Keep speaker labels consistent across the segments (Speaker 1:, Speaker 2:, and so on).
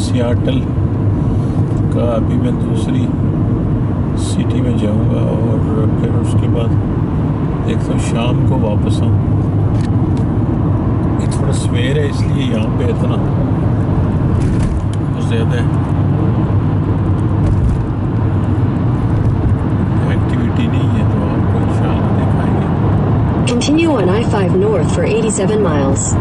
Speaker 1: Seattle का अभी मैं दूसरी सिटी में जाऊंगा और फिर उसके बाद देखता हूँ शाम को वापस आऊँ। ये थोड़ा सवेर है इसलिए यहाँ पे इतना ज़्यादा एक्टिविटी नहीं है, तो आपको इंशाल्लाह दिखाएंगे।
Speaker 2: Continue on I-5 north for 87 miles.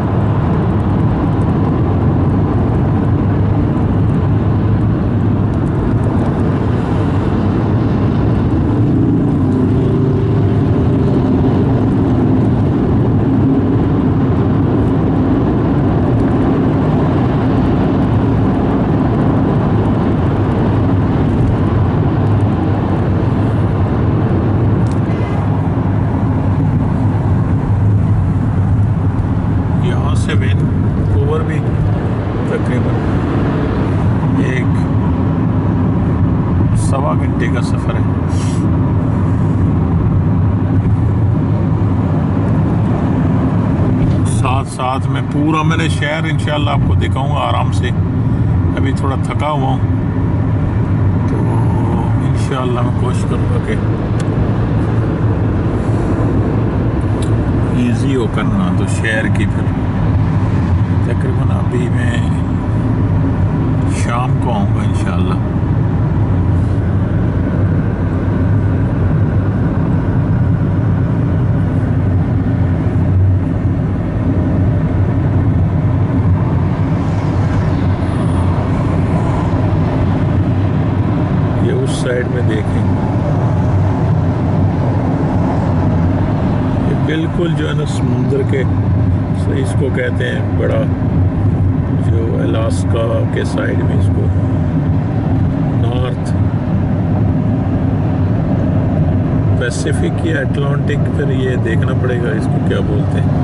Speaker 1: Vancouver भी तकरीबन 1.25 घंटे का सफ़र है। साथ में पूरा मैंने शहर इंशाल्लाह आपको दिखाऊंगा आराम से। अभी थोड़ा थका हुआ हूँ, तो इंशाल्लाह मैं कोशिश करूँगा कि ईजी हो करना तो शहर की। फिर तकरीबन अभी मैं शाम को आऊँगा इंशाल्लाह। ये उस साइड में देखें, ये बिल्कुल जो है ना समुंदर के, इसको कहते हैं बड़ा, जो अलास्का के साइड में, इसको नॉर्थ पैसिफिक या अटलांटिक, फिर ये देखना पड़ेगा इसको क्या बोलते हैं।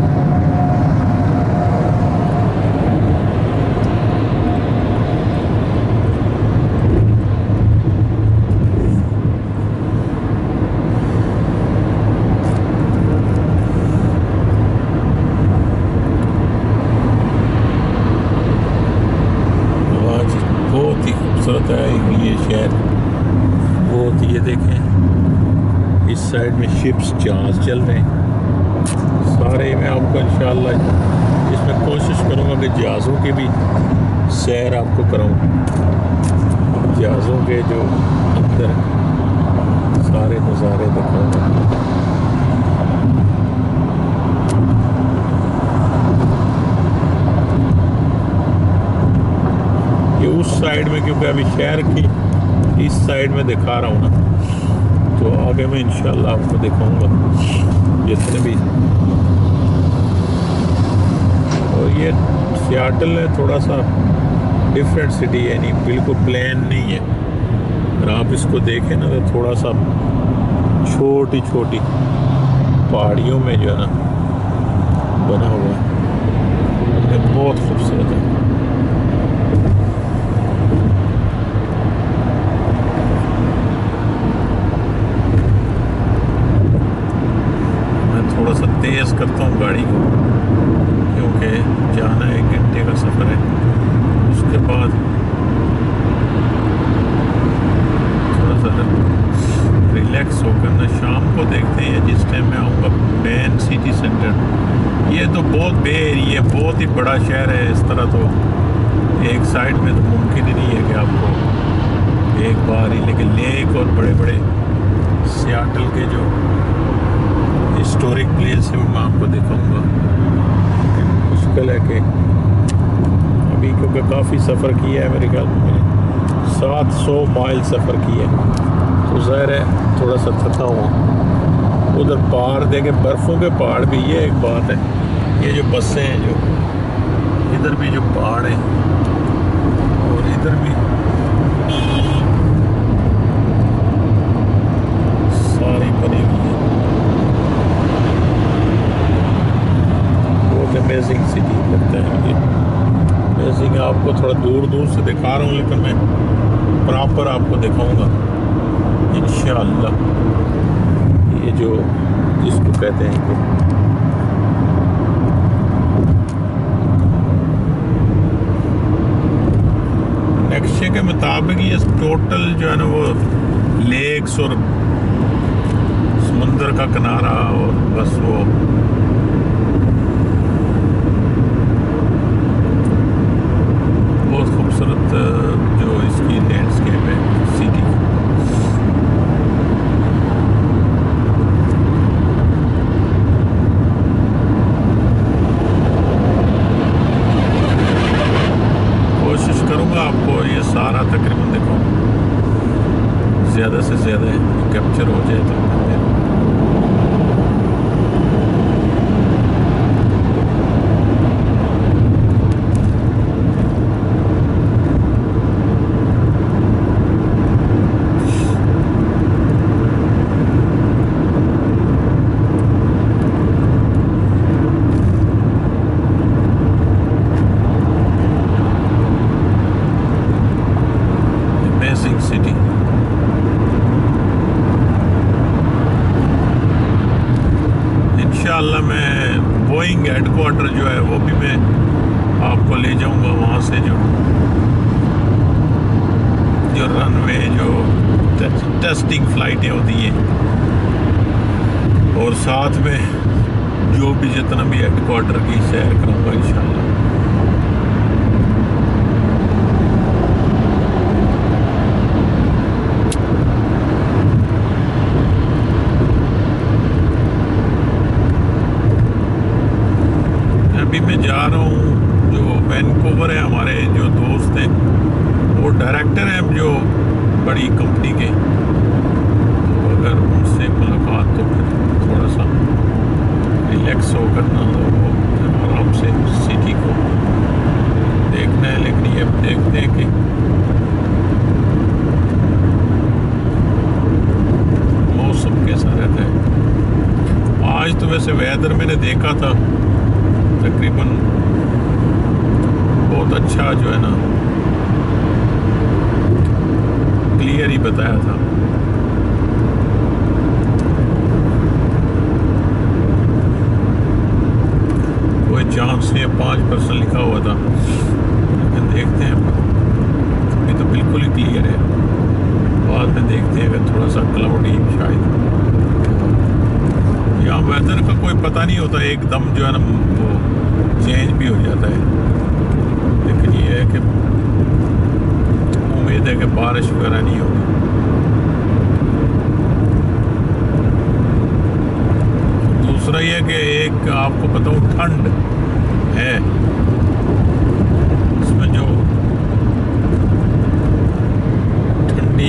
Speaker 1: बहुत ही खूबसूरत है ये शहर, बहुत। ये देखें इस साइड में शिप्स, जहाज चल रहे हैं सारे। मैं आपको इंशाल्लाह इसमें कोशिश करूँगा कि जहाज़ों की भी सैर आपको कराऊँ, जहाज़ों के जो अंदर सारे नज़ारे दिखाऊँगा। उस साइड में, क्योंकि अभी शहर की इस साइड में दिखा रहा हूँ ना, तो आगे मैं इंशाल्लाह आपको दिखाऊंगा जितने भी। और ये सियाटल है, थोड़ा सा डिफरेंट सिटी है, नहीं बिल्कुल प्लेन नहीं है। अगर आप इसको देखें ना तो थोड़ा सा छोटी छोटी पहाड़ियों में जो है ना बना हुआ है, बहुत खूबसूरत है। थोड़ा सा तेज़ करता हूँ गाड़ी को, क्योंकि जाना 1 घंटे का सफ़र है। उसके बाद थोड़ा सा रिलैक्स होकर ना शाम को देखते हैं, जिस टाइम मैं आऊँगा मेन सिटी सेंटर। ये तो बहुत बे एरिया, बहुत ही बड़ा शहर है। इस तरह तो एक साइड में तो मुमकिन ही नहीं है कि आपको एक बार ही, लेकिन लेक और बड़े बड़े सियाटल के जो हिस्टोरिक प्लेस है मैं आपको दिखाऊंगा। मुश्किल है कि अभी, क्योंकि काफ़ी सफ़र किया है, मेरे ख्याल में 700 माइल सफ़र किया है, तो ज़ाहिर है थोड़ा सा थका हुआ। उधर पहाड़ देखे, बर्फ़ों के पहाड़ भी, ये एक बात है। ये जो बसें हैं, जो इधर भी जो पहाड़ है और इधर भी सारी बनी हुई है। अमेजिंग सिटी लगता है मुझे। अमेजिंग आपको थोड़ा दूर दूर से दिखा रहा हूँ, लेकिन मैं प्रॉपर आपको दिखाऊंगा इंशाअल्लाह। ये जो जिसको कहते हैं कि मुताबिक ये टोटल जो है ना वो लेक्स और समुंदर का किनारा और बस वो बहुत खूबसूरत जो इसकी लैंडस्केप है सिटी की। कोशिश करूंगा आपको ये सारा तकरीबन देखो ज़्यादा से ज़्यादा कैप्चर हो जाए तो सिटी। इंशाल्लाह मैं बोइंग हेडक्वार्टर जो है वो भी मैं आपको ले जाऊंगा वहाँ से जो रनवे जो टेस्टिंग फ्लाइटें होती हैं और साथ में जो भी जितना भी हेडक्वार्टर की सैर करूँगा इंशाल्लाह। अभी मैं जा रहा हूँ जो वैनकूवर है, हमारे जो दोस्त हैं वो डायरेक्टर हैं जो बड़ी कंपनी के, तो अगर उनसे मुलाकात तो फिर थोड़ा सा रिलैक्स होकर ना वो आराम से सिटी को देखना है। लेकिन ये अब देखते हैं कि मौसम कैसा रहता है। आज तो वैसे वेदर मैंने देखा था तकरीबन बहुत अच्छा जो है ना क्लियर ही बताया था। कोई चांस नहीं है, 5% लिखा हुआ था, लेकिन देखते हैं अभी तो बिल्कुल ही क्लियर है। बाद में देखते हैं अगर थोड़ा सा क्लाउडी शायद। यहाँ वेदर का कोई पता नहीं होता, एकदम जो है ना वो चेंज भी हो जाता है। लेकिन ये है कि उम्मीद है कि बारिश वगैरह नहीं होगी। दूसरा ये कि एक आपको पता हो ठंड है इसमें जो ठंडी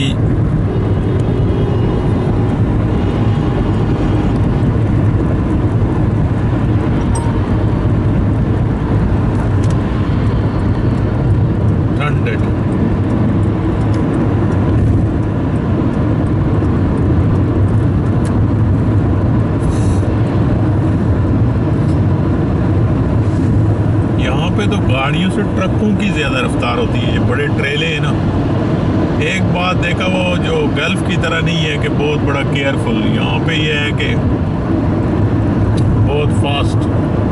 Speaker 1: पे तो गाड़ियों से ट्रकों की ज़्यादा रफ्तार होती है। ये बड़े ट्रेले हैं ना, एक बात देखा वो जो गल्फ की तरह नहीं है कि बहुत बड़ा केयरफुल। यहाँ पे ये है कि बहुत फास्ट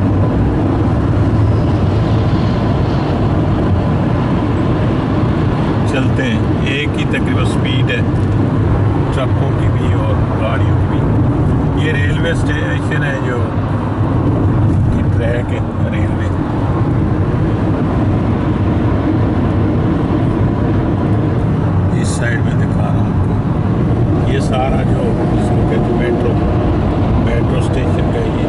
Speaker 1: चलते हैं। एक ही तकरीबन स्पीड है ट्रकों की भी और गाड़ियों की भी। ये रेलवे स्टेशन है जो ट्रैक है रेलवे। इस साइड में दिखा रहा हूँ आपको, ये सारा जो इसको कहते मेट्रो स्टेशन का ये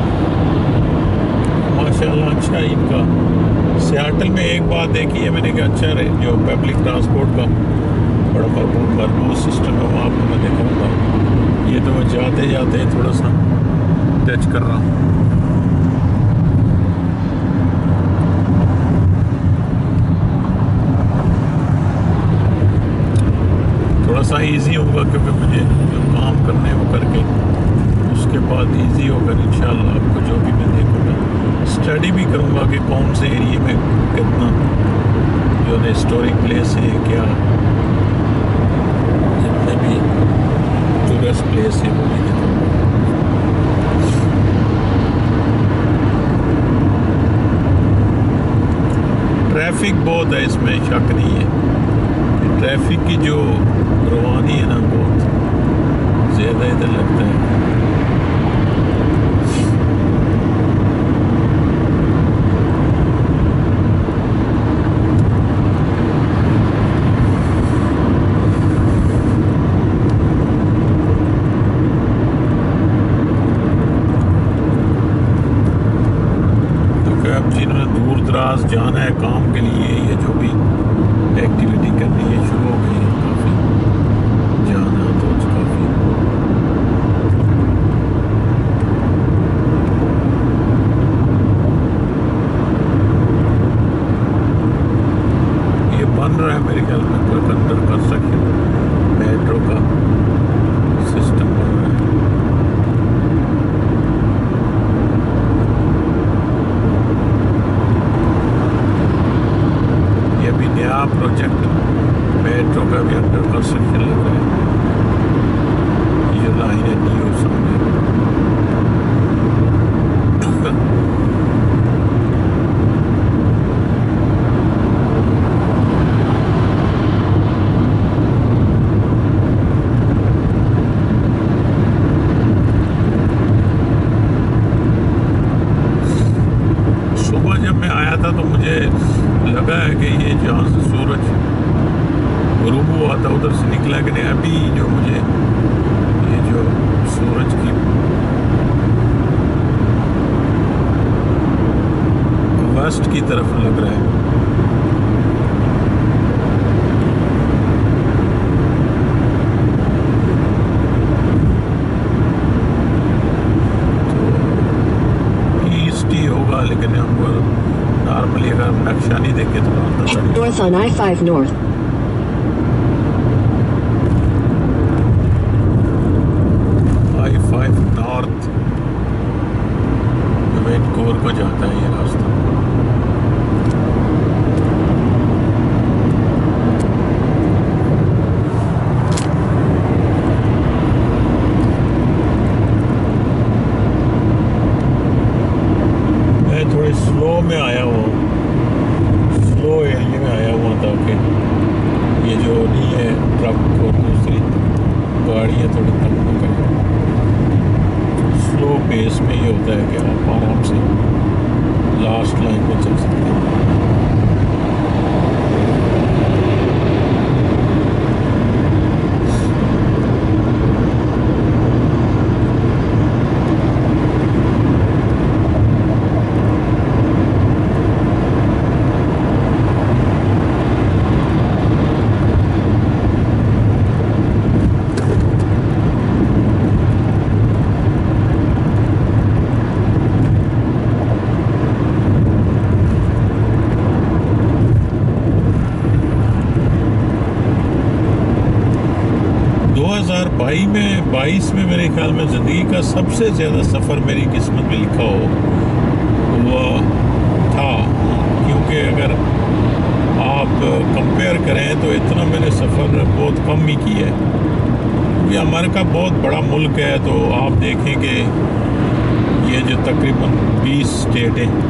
Speaker 1: माशाल्लाह अच्छा इनका। सियाटल में एक बात देखी है मैंने कि अच्छा जो पब्लिक ट्रांसपोर्ट का बड़ा भरपूर सिस्टम है, वहाँ पर मैं दिखाऊँगा। ये तो मैं जाते जाते थोड़ा सा टच कर रहा हूँ। थोड़ा सा इजी होगा क्योंकि मुझे जो काम करने वो करके उसके बाद इजी होगा इंशाल्लाह। आपको जो भी मैं देखूँगा, स्टडी भी करूँगा कि कौन से एरिए में कितना जो हिस्टोरिक प्लेस है, क्या जितने भी टूरिस्ट प्लेस है वो भी देखूँगा। ट्रैफिक बहुत है, इसमें शक नहीं है। ट्रैफिक की जो रवानी है ना बहुत ज़्यादा इधर लगता है। जिन्होंने दूर दराज जाना है काम के लिए, ये जो भी एक्टिविटी करनी है शुरू हो गई है, काफ़ी जाना तो काफ़ी। ये बन रहा है मेरे ख्याल में कोई अंडर कंस्ट्रक्शन मेट्रो का सिस्टम बन रहा है। नया प्रोजेक्ट मेट्रो का भी अंडर कंस्ट्रक्शन लग रहा है। ये लाइन है न्यू सामने। सुबह जब मैं आया था तो मुझे लगा है कि ये जहाँ से सूरज गुरूब हुआ था उधर से निकला कि नहीं। अभी जो मुझे ये जो सूरज की वेस्ट की तरफ लग रहा है। तो ईस्ट ही होगा, लेकिन हमको नॉर्मली अगर नक्शा नहीं देखे तो
Speaker 2: North on I-5 North.
Speaker 1: I-5 north Vancouver को जाता है ये रास्ता। मैं थोड़े स्लो में आया हूँ, स्लो एरिया में आया हुआ था कि ये जो नहीं है ट्रक और दूसरी गाड़ियाँ थोड़ी कम न करें। स्लो पेस में ये होता है कि आप आराम से लास्ट लाइन में चल सकते हैं। बाईस में मेरे ख्याल में ज़िंदगी का सबसे ज़्यादा सफ़र मेरी किस्मत में लिखा हो वो था, क्योंकि अगर आप कंपेयर करें तो इतना मैंने सफ़र बहुत कम ही किया है। क्योंकि अमेरिका बहुत बड़ा मुल्क है, तो आप देखें कि ये जो तकरीबन 20 स्टेट हैं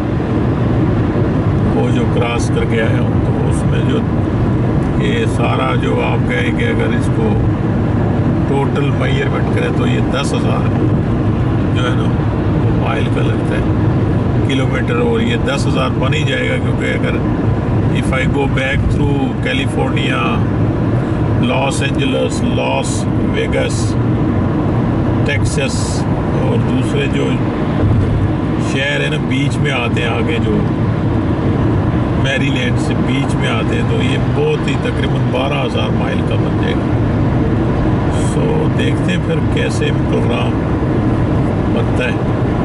Speaker 1: वो जो क्रॉस करके आया हूँ, तो उसमें जो ये सारा जो आप कहें कि अगर इसको टोटल मेजरमेंट करें तो ये 10,000 जो है ना वो माइल का लगता है किलोमीटर, और ये 10,000 बन ही जाएगा। क्योंकि अगर if I go back through California, Los Angeles, Las Vegas, Texas और दूसरे जो शहर है ना बीच में आते हैं, आगे जो मैरीलैंड से बीच में आते हैं, तो ये बहुत ही तकरीबन 12,000 माइल का बन जाएगा। तो देखते हैं फिर कैसे प्रोग्राम बनता है।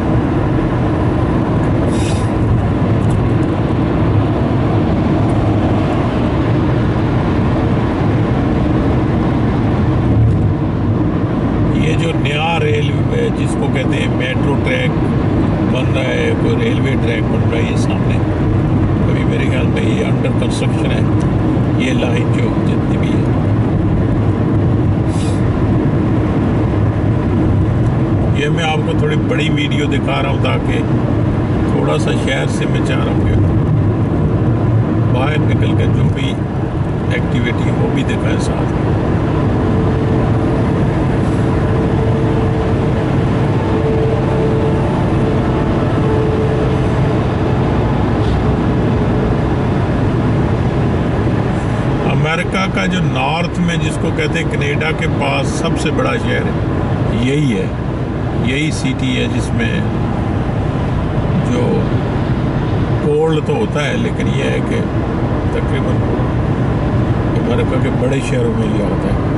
Speaker 1: ये जो नया रेलवे जिसको कहते हैं मेट्रो ट्रैक बन रहा है, कोई रेलवे ट्रैक बन रहा है ये सामने, अभी मेरे ख्याल में ये अंडर कंस्ट्रक्शन है। ये लाइन जो जितनी भी है, ये मैं आपको थोड़ी बड़ी वीडियो दिखा रहा हूँ ताकि थोड़ा सा शहर से मैं चाह रहा हूँ कि बाहर निकल कर जो भी एक्टिविटी वो भी दिखाए साथ में। अमेरिका का जो नॉर्थ में जिसको कहते हैं कनाडा के पास सबसे बड़ा शहर है यही है, यही सिटी है जिसमें जो कोल्ड तो होता है लेकिन यह है कि तकरीबन अमेरिका के बड़े शहरों में यह होता है।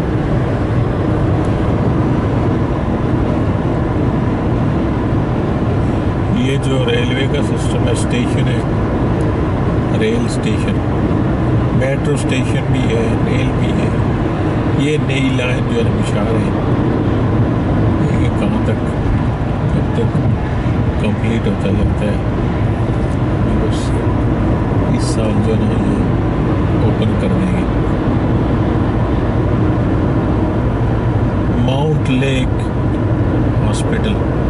Speaker 1: ये जो रेलवे का सिस्टम है, स्टेशन है, रेल स्टेशन, मेट्रो स्टेशन भी है, रेल भी है। ये नई लाइन जो है बिछा रहे हैं, ये कहाँ तक कब तक कंप्लीट होता लगता है। बस इस साल जो है ये ओपन कर देंगे। Mount lake hospital